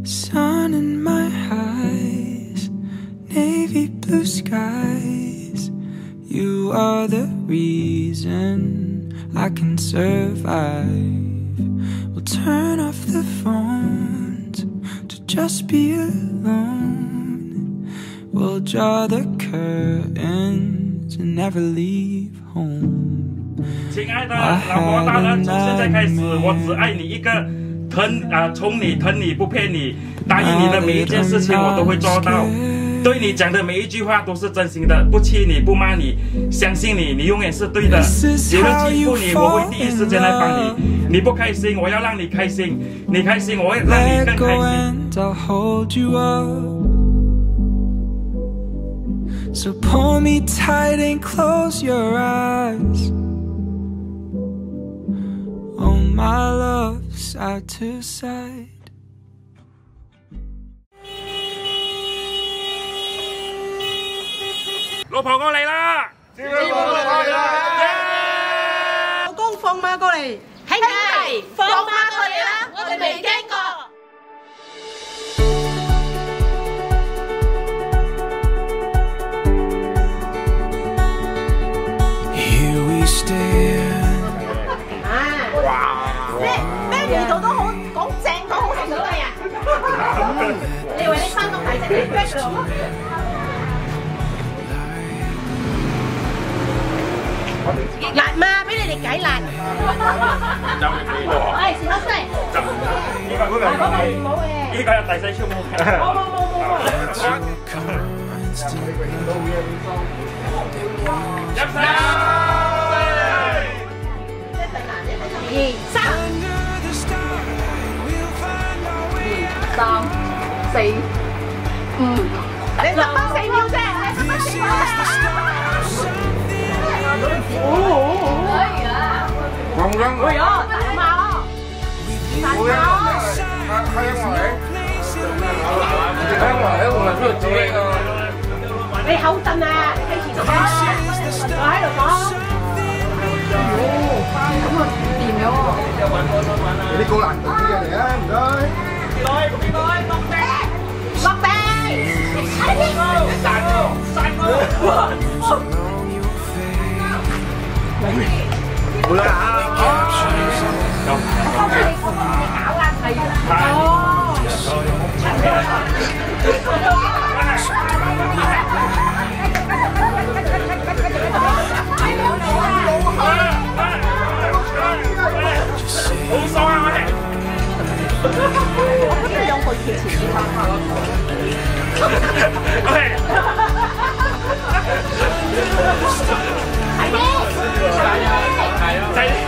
Sun in my eyes, navy blue skies. You are the reason I can survive. We'll turn off the phones to just be alone. We'll draw the curtains and never leave home. 亲爱的老婆大人，从现在开始，我只爱你一个。 宠你，疼你，不骗你，答应你的每一件事情我都会做到，对你讲的每一句话都是真心的，不气你，不骂你，相信你，你永远是对的。有人欺负你，我会第一时间来帮你。你不开心，我要让你开心；你开心，我会让你更开心。 So pull me tight and close your eyes. Oh my love, side to side. 老婆過嚟啦！老婆過嚟啦！ 老公放馬過嚟，兄弟放馬過嚟啦！我哋未驚過。 咩味道都好，講正講好食都得啊！你以為你山東大隻嘅逼咯？辣嘛，俾你哋解辣。係時刻西。呢個唔好嘅。 呢個有第四超冇嘅。冇。入晒。 2、3，2、3、4、5。你10分4秒啫，你10分4秒可以啊！黃生，哎呀，大馬咯，大馬咯，開我出去做呢個。你口震啊！你繼續啊！我喺度講。咁啊！ 有啲高難度啲嘢嚟啊，唔該。 落地，散好啦好爽啊！我好似兩個月前先拍咯。OK。係咩？係啊！係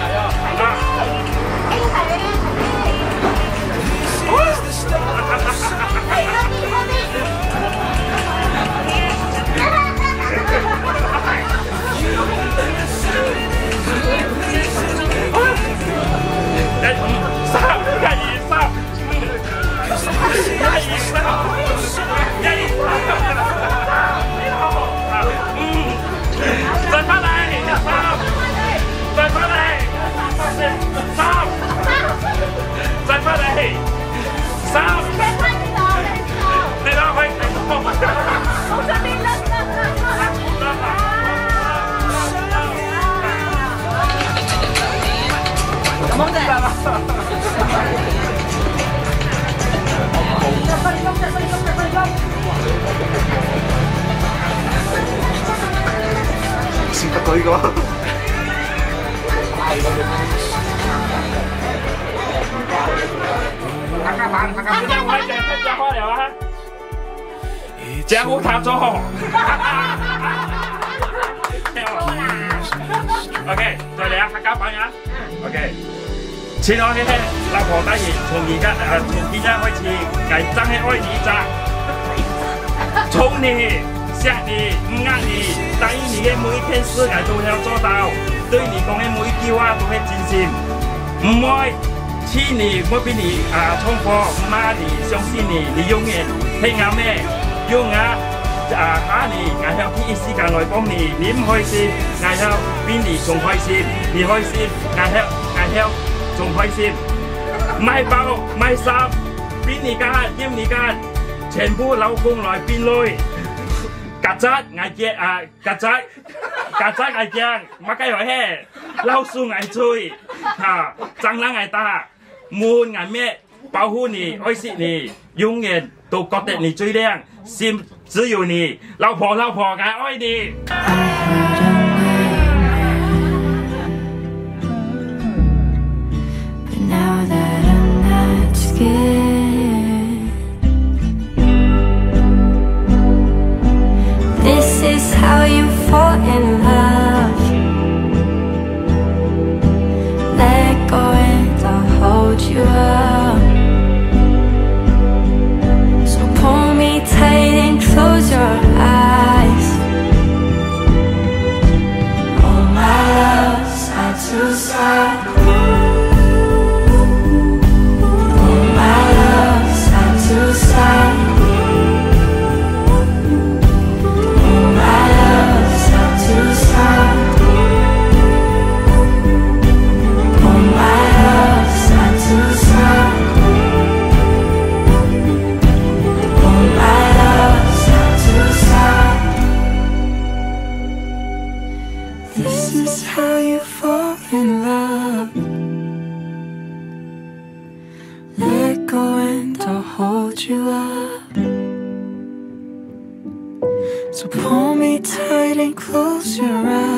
先得佢個。 加花了啊！加胡他做。OK， 再嚟啊，客家版啊。OK。 前我嘅老婆大爺，從今日開始，係真係愛你咋，寵你、錫你、唔呃你，答應你嘅每一件事，我都要做到，對你講嘅每一句話都係真心，唔會氣你，唔會俾你衝破，唔罵你，相信你，你永遠聽我咩，用嚇你，我要第一時間來幫你，你唔開心，我要比你仲開心，你開心，我要。 仲開心，買包買衫， 邊而家厭而家，全部老公來邊類，曱甴嗌隻曱甴嗌隻，乜雞來嘿，老鼠嗌追，嚇，蟑螂嗌打，門嗌咩？保護你，愛惜你，永遠都覺得你最靚，心只有你，老婆我愛你。 Now that I'm not scared, this is how you fall in love. Let go and I'll hold you up. So pull me tight and close your eyes. All my love side to side. This is how you fall in love. Let go and I'll hold you up. So pull me tight and close your eyes.